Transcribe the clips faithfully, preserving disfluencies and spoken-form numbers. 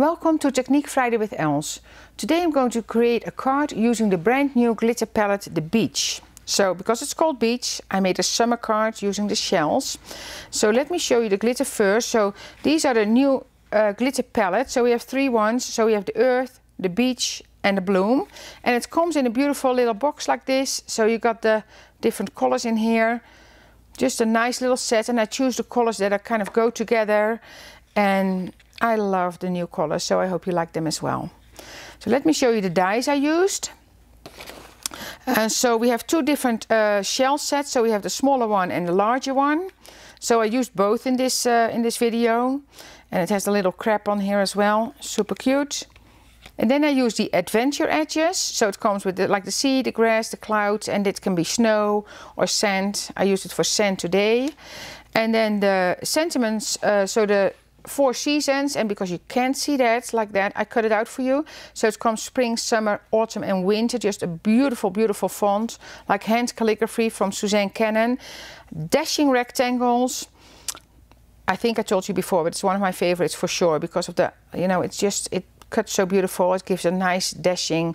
Welcome to Technique Friday with Els. Today I'm going to create a card using the brand new glitter palette, the Beach. So, because it's called Beach, I made a summer card using the shells. So let me show you the glitter first. So these are the new uh, glitter palette. So we have three ones. So we have the Earth, the Beach and the Bloom. And it comes in a beautiful little box like this. So you got the different colors in here. Just a nice little set, and I choose the colors that are kind of go together. And I love the new colors, so I hope you like them as well. So let me show you the dies I used. Uh, so we have two different uh, shell sets. So we have the smaller one and the larger one. So I used both in this uh, in this video, and it has a little crab on here as well. Super cute. And then I use the adventure edges. So it comes with the, like the sea, the grass, the clouds, and it can be snow or sand. I used it for sand today. And then the sentiments. Uh, so the four seasons, and because you can't see that like that, I cut it out for you. So it comes spring, summer, autumn and winter. Just a beautiful, beautiful font, like hand calligraphy from Suzanne Cannon. Dashing rectangles. I think I told you before, but it's one of my favorites for sure because of the, you know, it's just, it cuts so beautiful. It gives a nice dashing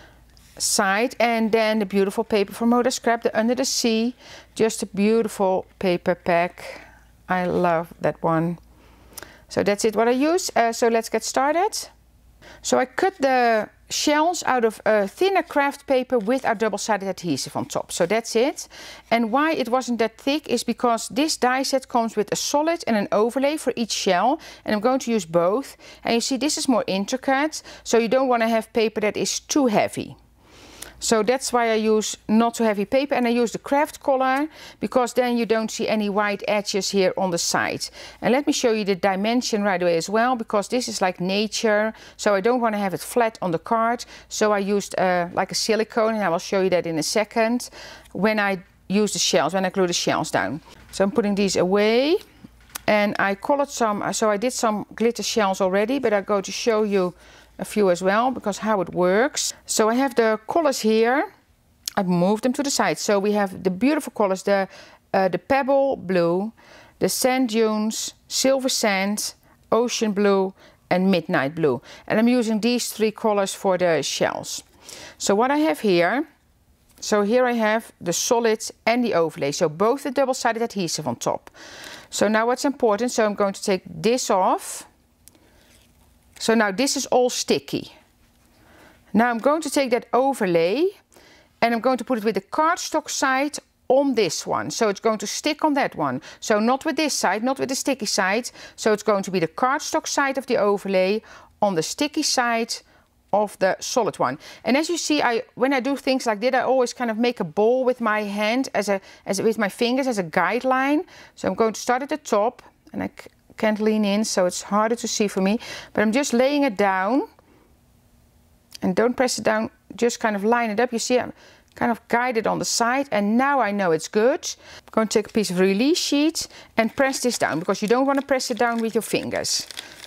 side. And then the beautiful paper from Moda Scrap, the Under the Sea. Just a beautiful paper pack. I love that one. So that's it what I use. Uh, so let's get started. So I cut the shells out of a thinner craft paper with our double-sided adhesive on top. So that's it. And why it wasn't that thick is because this die set comes with a solid and an overlay for each shell. And I'm going to use both. And you see this is more intricate. So you don't want to have paper that is too heavy. So that's why I use not too heavy paper, and I use the craft color because then you don't see any white edges here on the side. And let me show you the dimension right away as well, because this is like nature, so I don't want to have it flat on the card. So I used uh, like a silicone, and I will show you that in a second when I use the shells, when I glue the shells down. So I'm putting these away, and I colored some, so I did some glitter shells already, but I'm going to show you a few as well, because how it works. So I have the colors here. I moved them to the side. So we have the beautiful colors, the uh, the pebble blue, the sand dunes, silver sand, ocean blue and midnight blue. And I'm using these three colors for the shells. So what I have here, so here I have the solid and the overlay. So both the double-sided adhesive on top. So now what's important, so I'm going to take this off. So now this is all sticky. Now I'm going to take that overlay and I'm going to put it with the cardstock side on this one. So it's going to stick on that one. So not with this side, not with the sticky side. So it's going to be the cardstock side of the overlay on the sticky side of the solid one. And as you see, I when I do things like that, I always kind of make a ball with my hand, as a, as a, with my fingers as a guideline. So I'm going to start at the top, and I can't lean in, so it's harder to see for me, but I'm just laying it down, and don't press it down, just kind of line it up. You see I'm kind of guided on the side, and now I know it's good. I'm going to take a piece of release sheet and press this down, because you don't want to press it down with your fingers.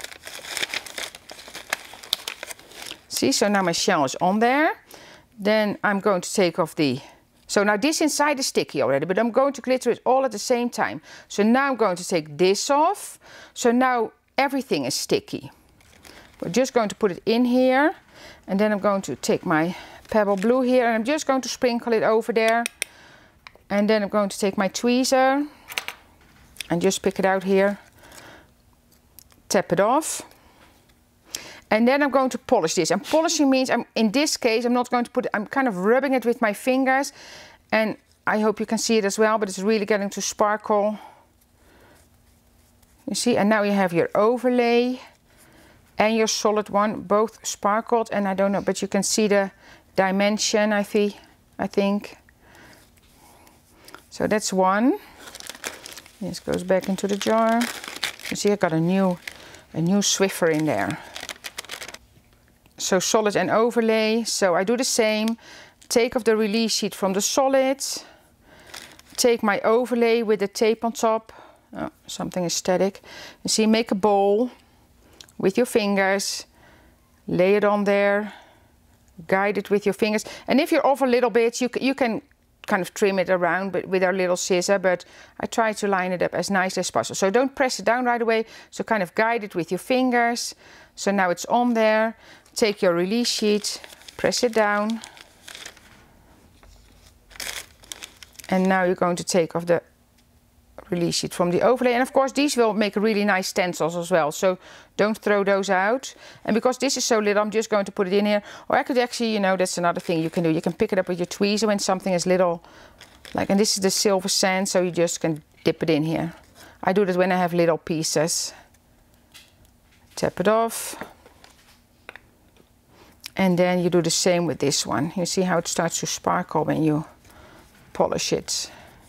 See, so now my shell is on there. Then I'm going to take off the, so now this inside is sticky already, but I'm going to glitter it all at the same time. So now I'm going to take this off. So now everything is sticky. We're just going to put it in here. And then I'm going to take my pebble blue here, and I'm just going to sprinkle it over there. And then I'm going to take my tweezer and just pick it out here. Tap it off. And then I'm going to polish this. And polishing means, I'm, in this case, I'm not going to put it, I'm kind of rubbing it with my fingers. And I hope you can see it as well, but it's really getting to sparkle. You see, and now you have your overlay and your solid one, both sparkled. And I don't know, but you can see the dimension, I think. I think. So that's one. This goes back into the jar. You see, I got a new, a new Swiffer in there. So solid and overlay, so I do the same. Take off the release sheet from the solid. Take my overlay with the tape on top. Oh, something is static. You see, make a bowl with your fingers. Lay it on there. Guide it with your fingers. And if you're off a little bit, you, you can kind of trim it around but with our little scissor, but I try to line it up as nicely as possible. So don't press it down right away, so kind of guide it with your fingers. So now it's on there. Take your release sheet, press it down. And now you're going to take off the release sheet from the overlay. And of course these will make really nice stencils as well, so don't throw those out. And because this is so little, I'm just going to put it in here. Or I could actually, you know, that's another thing you can do. You can pick it up with your tweezer when something is little. Like, and this is the silver sand, so you just can dip it in here. I do that when I have little pieces. Tap it off. And then you do the same with this one. You see how it starts to sparkle when you polish it.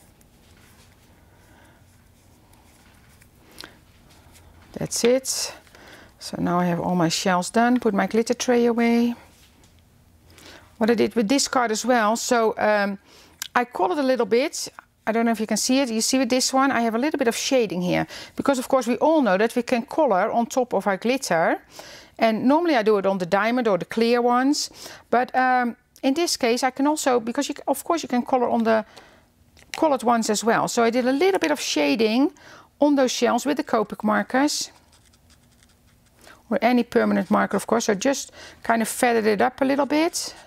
That's it. So now I have all my shells done. Put my glitter tray away. What I did with this card as well, so um, I colored a little bit. I don't know if you can see it. You see with this one, I have a little bit of shading here. Because of course we all know that we can color on top of our glitter. And normally I do it on the diamond or the clear ones. But um, in this case I can also, because you, of course you can color on the colored ones as well. So I did a little bit of shading on those shells with the Copic markers. Or any permanent marker, of course. I just kind of feathered it up a little bit.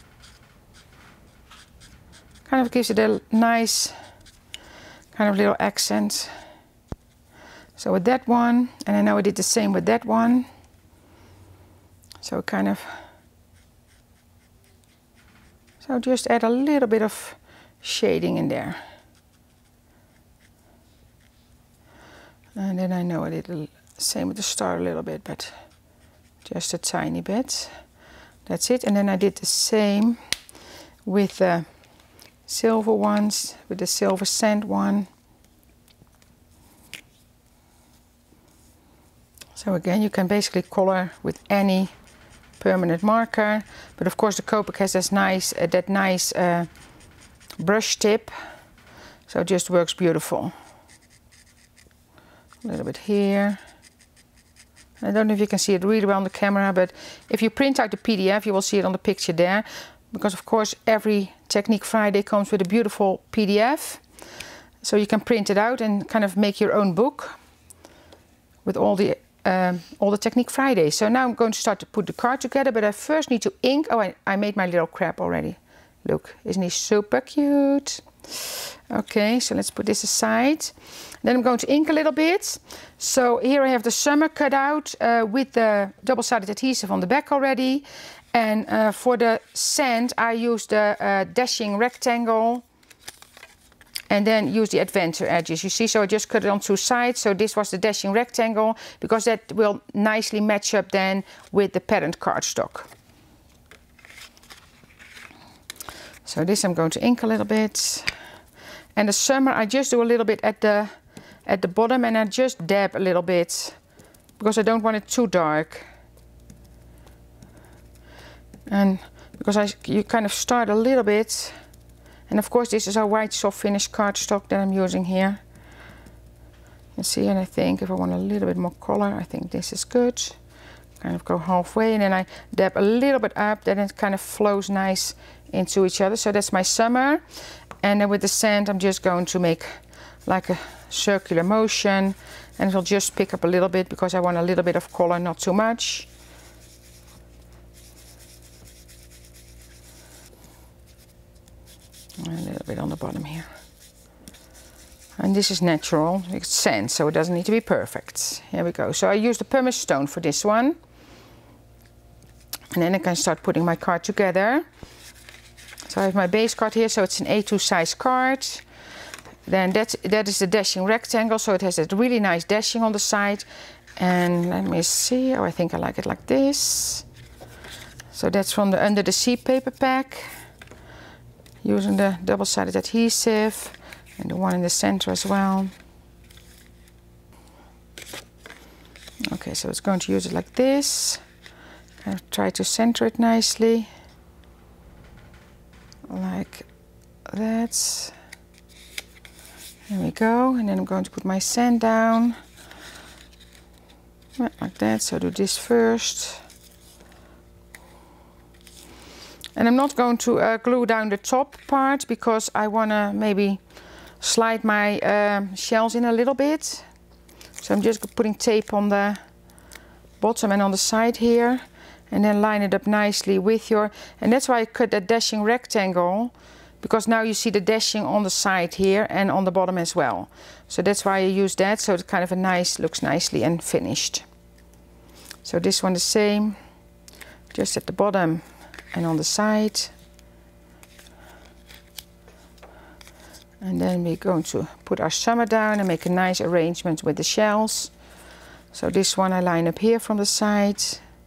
Kind of gives it a nice kind of little accent. So with that one, and I know I did the same with that one. So kind of, so just add a little bit of shading in there. And then I know I did the same with the star a little bit, but just a tiny bit. That's it. And then I did the same with the silver ones, with the silver sand one. So again, you can basically color with any permanent marker, but of course the Copic has this nice, uh, that nice uh, brush tip, so it just works beautiful. A little bit here. I don't know if you can see it really well on the camera, but if you print out the P D F, you will see it on the picture there. Because of course every Technique Friday comes with a beautiful P D F. So you can print it out and kind of make your own book with all the um, all the Technique Fridays. So now I'm going to start to put the card together, but I first need to ink. Oh, I, I made my little crab already. Look, isn't he super cute? Okay, so let's put this aside. Then I'm going to ink a little bit. So here I have the summer cut out uh, with the double-sided adhesive on the back already. And uh, for the sand I used the uh, dashing rectangle and then use the adventure edges. You see, so I just cut it on two sides. So this was the dashing rectangle because that will nicely match up then with the patterned cardstock. So this I'm going to ink a little bit. And the summer I just do a little bit at the at the bottom and I just dab a little bit because I don't want it too dark. And because I, you kind of start a little bit, and of course this is our white soft finish cardstock that I'm using here. You see, and I think if I want a little bit more color, I think this is good. Kind of go halfway, and then I dab a little bit up, then it kind of flows nice into each other. So that's my summer. And then with the sand, I'm just going to make like a circular motion, and it'll just pick up a little bit because I want a little bit of color, not too much. A little bit on the bottom here. And this is natural, it's sand, so it doesn't need to be perfect. Here we go. So I use the pumice stone for this one. And then I can start putting my card together. So I have my base card here, so it's an A two size card. Then that's, that is the dashing rectangle, so it has that really nice dashing on the side. And let me see, oh, I think I like it like this. So that's from the Under the Sea paper pack. Using the double-sided adhesive and the one in the center as well. Okay, so it's going to use it like this. Kind of try to center it nicely. Like that. There we go. And then I'm going to put my sand down. Like that, so do this first. And I'm not going to uh, glue down the top part because I want to maybe slide my um, shells in a little bit. So I'm just putting tape on the bottom and on the side here, and then line it up nicely with your, and that's why I cut that dashing rectangle, because now you see the dashing on the side here and on the bottom as well. So that's why I use that, so it's kind of a nice, looks nicely and finished. So this one the same, just at the bottom and on the side. And then we're going to put our summer down and make a nice arrangement with the shells. So this one I line up here from the side.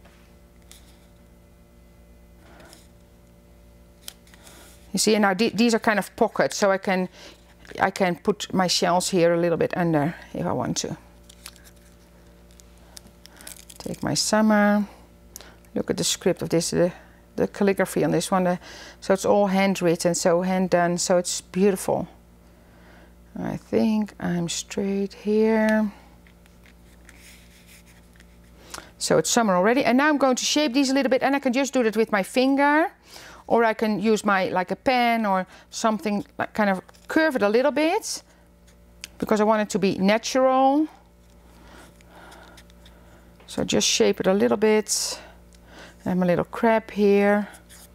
You see, and now th these are kind of pockets, so I can I can put my shells here a little bit under if I want to. Take my summer. Look at the script of this, the, the calligraphy on this one. The, so it's all handwritten, so hand done, so it's beautiful. I think I'm straight here. So it's summer already, and now I'm going to shape these a little bit, and I can just do that with my finger, or I can use my like a pen or something, like kind of curve it a little bit, because I want it to be natural. So just shape it a little bit. I have my little crab here,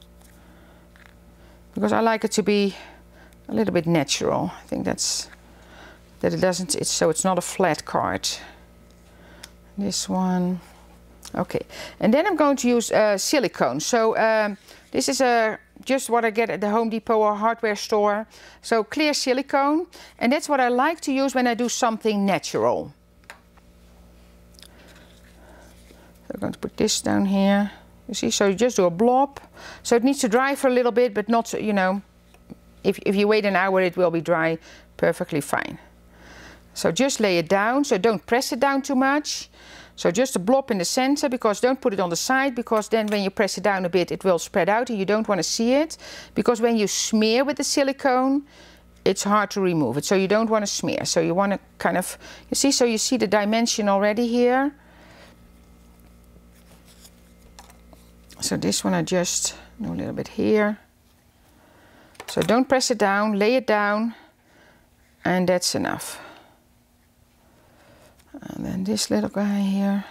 because I like it to be a little bit natural. I think that's that it doesn't. It's so it's not a flat card. This one. Okay, and then I'm going to use uh, silicone. So um, this is a, just what I get at the Home Depot or hardware store. So clear silicone, and that's what I like to use when I do something natural. So I'm going to put this down here. You see, so you just do a blob. So it needs to dry for a little bit, but not, you know, if, if you wait an hour it will be dry perfectly fine. So just lay it down, so don't press it down too much. So just a blob in the center, because don't put it on the side, because then when you press it down a bit it will spread out and you don't want to see it. Because when you smear with the silicone, it's hard to remove it, so you don't want to smear. So you want to kind of, you see, so you see the dimension already here. So this one I just do a little bit here. So don't press it down, lay it down, and that's enough. And then this little guy here.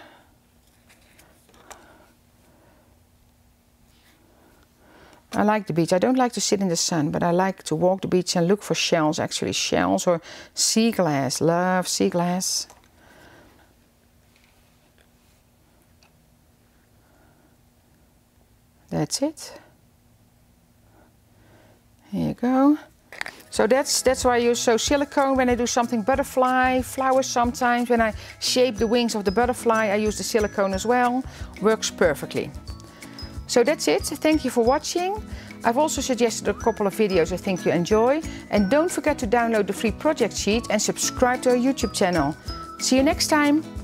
I like the beach. I don't like to sit in the sun, but I like to walk the beach and look for shells, actually shells or sea glass. Love sea glass. That's it. Here you go. So that's that's why I use so silicone when I do something butterfly, flowers sometimes. When I shape the wings of the butterfly, I use the silicone as well. Works perfectly. So that's it. Thank you for watching. I've also suggested a couple of videos I think you enjoy. And don't forget to download the free project sheet and subscribe to our YouTube channel. See you next time.